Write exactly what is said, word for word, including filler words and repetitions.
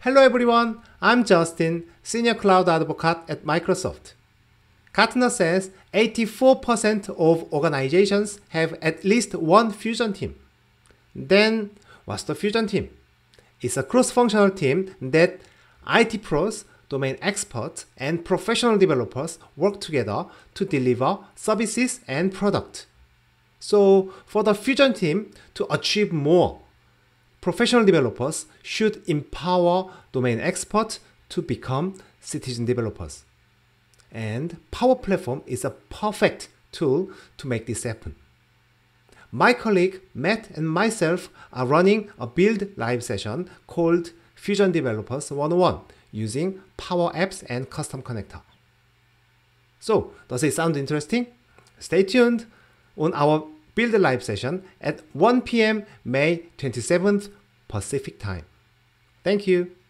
Hello everyone, I'm Justin, Senior Cloud Advocate at Microsoft. Gartner says eighty-four percent of organizations have at least one Fusion team. Then, what's the Fusion team? It's a cross-functional team that I T pros, domain experts, and professional developers work together to deliver services and products. So, for the Fusion team to achieve more, professional developers should empower domain experts to become citizen developers. And Power Platform is a perfect tool to make this happen. My colleague Matt and myself are running a build live session called Fusion Developers one oh one using Power Apps and Custom Connector. So, does it sound interesting? Stay tuned on our build live session at one p m May twenty-seventh Pacific time. Thank you.